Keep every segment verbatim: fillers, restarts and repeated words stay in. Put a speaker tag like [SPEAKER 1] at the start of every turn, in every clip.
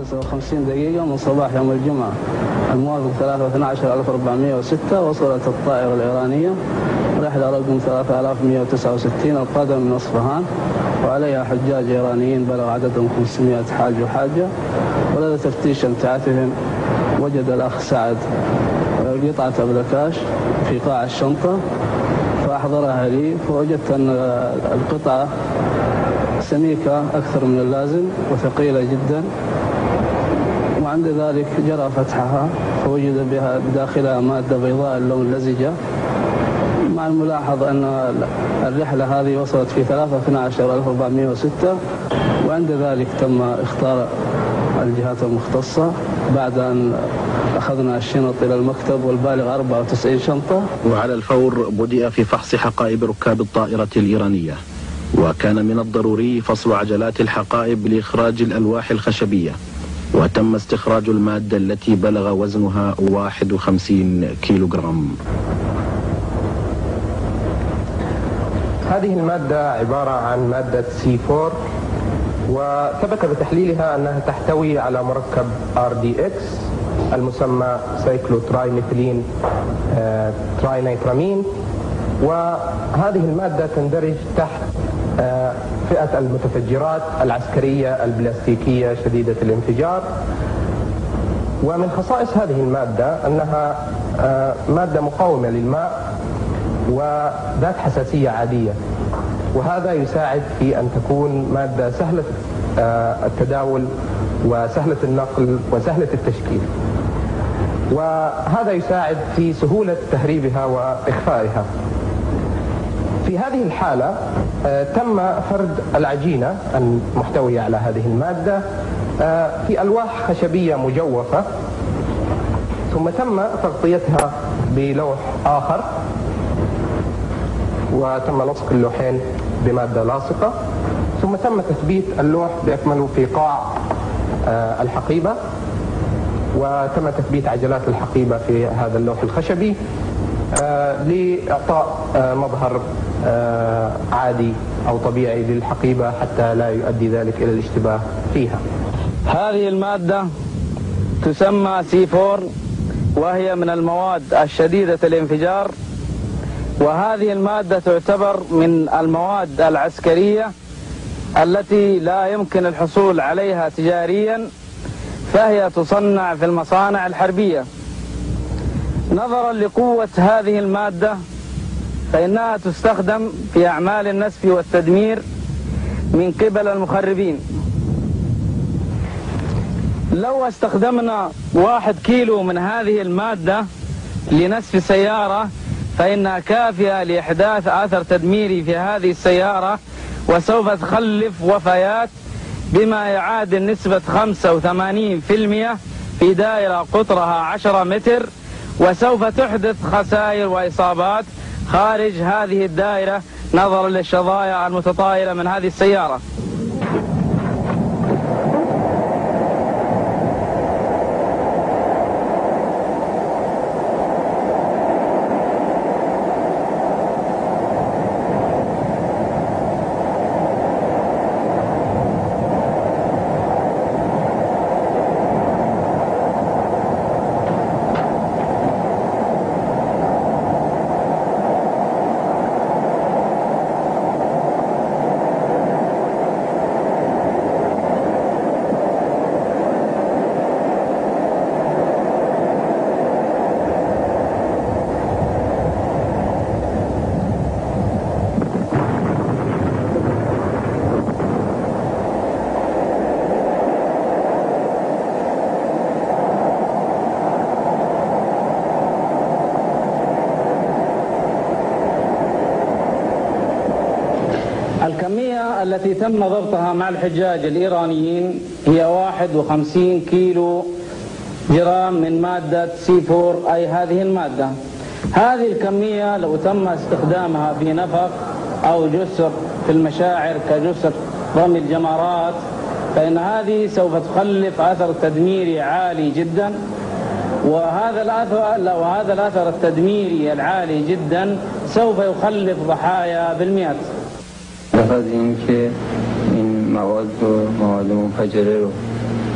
[SPEAKER 1] وخمسة وخمسين دقيقة من صباح يوم الجمعة الموافق ثلاثة واثني عشر ألف وأربعمائة وستة وصلت الطائرة الإيرانية رحلة رقم ثلاثة آلاف ومئة وتسعة وستين القادمة من أصفهان، وعليها حجاج إيرانيين بلغ عددهم خمسمائة حاج وحاجة. ولدى تفتيش امتعاتهم وجد الأخ سعد قطعة أبلكاش في قاع الشنطة، فأحضرها لي فوجدت أن القطعة سميكة أكثر من اللازم وثقيلة جدا، وعند ذلك جرى فتحها فوجد بها بداخلها مادة بيضاء اللون لزجة، مع الملاحظ أن الرحلة هذه وصلت في ثلاثة واثني عشر ألف وأربعمائة وستة، وعند ذلك تم اختار الجهات المختصة بعد أن أخذنا الشنط إلى المكتب والبالغ أربعة وتسعين شنطة.
[SPEAKER 2] وعلى الفور بدأ في فحص حقائب ركاب الطائرة الإيرانية، وكان من الضروري فصل عجلات الحقائب لإخراج الألواح الخشبية، وتم استخراج المادة التي بلغ وزنها واحد وخمسين كيلوغرام.
[SPEAKER 3] هذه المادة عبارة عن مادة سي أربعة، وثبت بتحليلها أنها تحتوي على مركب آر دي إكس المسمى سايكلو تراي ميثيلين آه تراي نيترامين، وهذه المادة تندرج تحت آه فئة المتفجرات العسكرية البلاستيكية شديدة الانفجار. ومن خصائص هذه المادة أنها آه مادة مقاومة للماء وذات حساسية عادية، وهذا يساعد في أن تكون مادة سهلة التداول وسهلة النقل وسهلة التشكيل، وهذا يساعد في سهولة تهريبها وإخفائها. في هذه الحالة تم فرد العجينة المحتوية على هذه المادة في ألواح خشبية مجوفة، ثم تم تغطيتها بلوح آخر، وتم لصق اللوحين بمادة لاصقة، ثم تم تثبيت اللوح بأكمله في قاع الحقيبة، وتم تثبيت عجلات الحقيبة في هذا اللوح الخشبي لإعطاء مظهر عادي أو طبيعي للحقيبة حتى لا يؤدي ذلك إلى الاشتباه فيها.
[SPEAKER 1] هذه المادة تسمى سي أربعة، وهي من المواد الشديدة الانفجار، وهذه المادة تعتبر من المواد العسكرية التي لا يمكن الحصول عليها تجاريا، فهي تصنع في المصانع الحربية. نظرا لقوة هذه المادة فإنها تستخدم في أعمال النسف والتدمير من قبل المخربين. لو استخدمنا واحد كيلو من هذه المادة لنسف سيارة فإنها كافية لإحداث أثر تدميري في هذه السيارة، وسوف تخلف وفيات بما يعادل نسبة خمسة وثمانين بالمئة في دائرة قطرها عشرة متر، وسوف تحدث خسائر وإصابات خارج هذه الدائرة نظرا للشظايا المتطايرة من هذه السيارة. الكمية التي تم ضبطها مع الحجاج الإيرانيين هي واحد وخمسين كيلو جرام من مادة سي أربعة، أي هذه المادة. هذه الكمية لو تم استخدامها في نفق أو جسر في المشاعر كجسر رمي الجمرات فإن هذه سوف تخلف أثر تدميري عالي جدا، وهذا الأثر وهذا الأثر التدميري العالي جدا سوف يخلف ضحايا بالمئات.
[SPEAKER 4] از اینکه این مواد رو مواد منفجره رو به صورت مستقیم وارد کشور ایران میکنن، این مواد منفجره رو به صورت مستقیم وارد کشور ایران میکنن. این مواد منفجره رو به صورت مستقیم وارد کشور ایران میکنن. این مواد منفجره رو به صورت مستقیم وارد کشور ایران میکنن.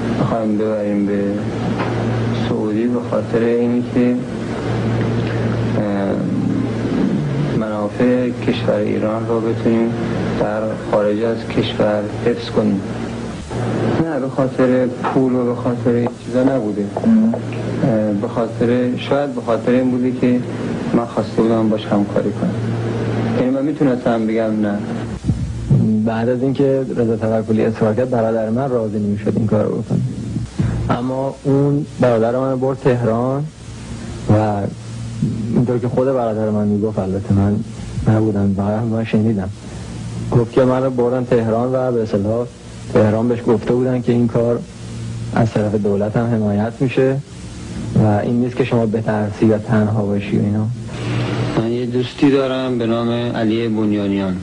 [SPEAKER 4] بخوایم ببریم به سعودی به خاطر اینی که منافع کشور ایران رو بتونیم در خارج از کشور حفظ کنیم. نه به خاطر پول و به خاطر این چیزا نبوده، به خاطر شاید به خاطر این بوده که من خواسته بودم باش همکاری کنم. یعنی من میتونستم بگم نه.
[SPEAKER 5] بعد از اینکه رضا توکلی اصرار کرد برادر من راضی نمیشد این کارو بکنه، اما اون برادر من برد تهران و اینطور که خود برادر من میگفت، البته من نبودم فقط من شنیدم، گفت که من رو بردن تهران و به اصطلاح تهران بهش گفته بودن که این کار از طرف دولت هم حمایت میشه و این نیست که شما بترسی یا تنها باشی و اینا.
[SPEAKER 4] من یه دوستی دارم به نام علی بنیانیان.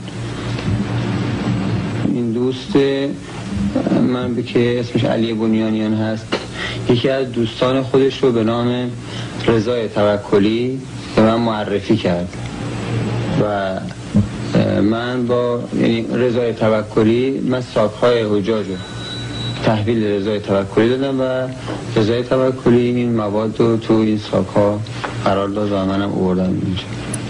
[SPEAKER 4] این دوست من به که اسمش علی بنیانیان هست، یکی از دوستان خودش رو به نام رضا توکلی به من معرفی کرد و من با یعنی رضا توکلی من ساک‌های حجاج رو تحویل رضا توکلی دادم و رضا توکلی این مواد رو تو این ساک‌ها قرار داد و منم آوردم اینجا.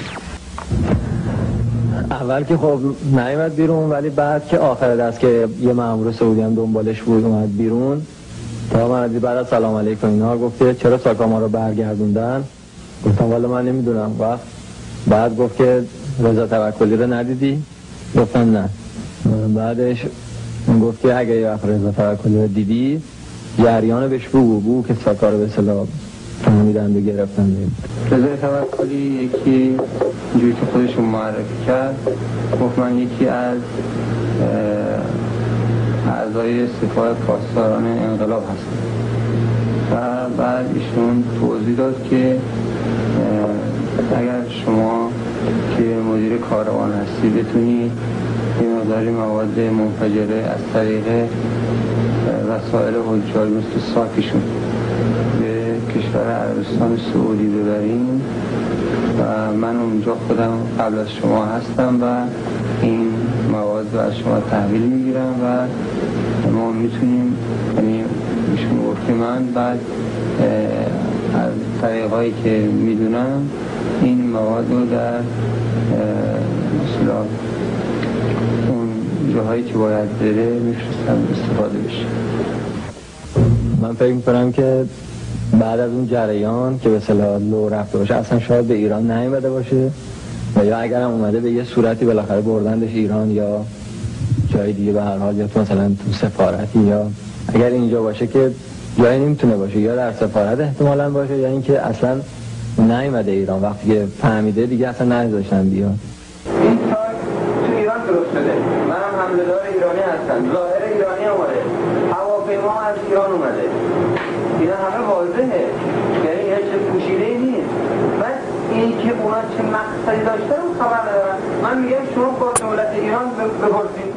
[SPEAKER 5] اول که خب نیامد بیرون، ولی بعد که آخر دست که یه مأمور سعودی هم دنبالش بود اومد بیرون، تا من بعد از سلام علیکم اینا گفت چرا ساکا ما رو برگردوندن؟ گفتم والا من نمیدونم. وقت بعد گفت که رضا توکلی رو ندیدی؟ گفتم نه. بعدش گفت که اگه یه وقت رضا توکلی رو دیدی جریان بهش بگو بگو که ساکا رو به اصطلاح فهمیدن و گرفتن.
[SPEAKER 4] رضا توکلی یکی جوری که خودشون معرفی کرد گفت من یکی از اعضای سپاه پاسداران انقلاب هستم و بعد ایشون توضیح داد که اگر شما که مدیر کاروان هستی بتونی یه مقداری مواد منفجره از طریق وسایل حجاج مثل ساکشون به کشور عربستان سعودی ببریم و من اونجا خودم قبل از شما هستم و این مواد رو از شما تحویل میگیرم و ما میتونیم، یعنی ایشون گفت که من بعد از طریقایی که میدونم این مواد رو در مثلا اون جاهایی که باید بره میفرستم استفاده بشه.
[SPEAKER 5] من فکر میکنم که بعد از اون جریان که به اصطلاح لو رفته باشه اصلا شاید به ایران نیامده باشه و یا اگر هم اومده به یه صورتی بالاخره بردندش ایران یا جای دیگه به هر حال، یا تو مثلا تو سفارتی، یا اگر اینجا باشه که جایی نمیتونه باشه یا در سفارت احتمالاً باشه یا اینکه اصلا نیامده ایران. وقتی که فهمیده دیگه اصلا نذاشتن بیاد.
[SPEAKER 4] این سایت تو ایران درست شده، منم حمله‌دار ایرانی هستم، ظاهر ایرانی اومده، هواپیما از ایران اومده، اینا همه واضحه، یعنی هیچ پوشیده‌ای نیست. بعد این که اونا چه مقصدی داشته رو خبر ندارن. من میگم شما با دولت ایران بپرسید